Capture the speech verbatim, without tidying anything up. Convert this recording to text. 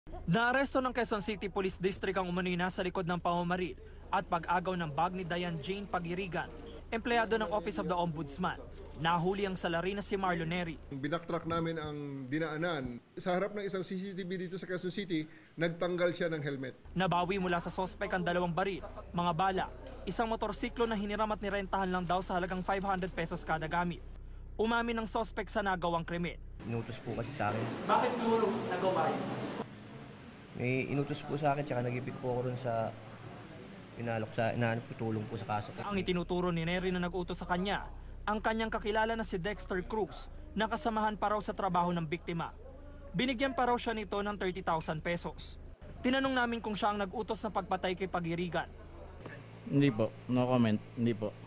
Naaresto ng Quezon City Police District ang umano'y nasa likod ng pamamaril at pag-agaw ng bag ni Diane Jane Pagirigan, empleyado ng Office of the Ombudsman. Nahuli ang salarin na si Marlon Neri. Binaktrack namin ang dinaanan. Sa harap ng isang C C T V dito sa Quezon City, nagtanggal siya ng helmet. Nabawi mula sa sospek ang dalawang baril, mga bala, isang motorsiklo na hiniram at nirentahan lang daw sa halagang five hundred pesos kada gamit. Umamin ng sospek sa nagawang krimen. Inutos po kasi sa akin. Bakit mo nagawa yun? May inutos po sa akin, tsaka nag-ipig po ako rin sa inalok sa inaanap po tulong po sa kaso. Ang itinuturo ni Neri na nag-utos sa kanya, ang kanyang kakilala na si Dexter Cruz, na kasamahan pa raw sa trabaho ng biktima. Binigyan pa raw siya nito ng thirty thousand pesos. Tinanong namin kung siya ang nag-utos na pagpatay kay Pagirigan. Hindi po, no comment, hindi po.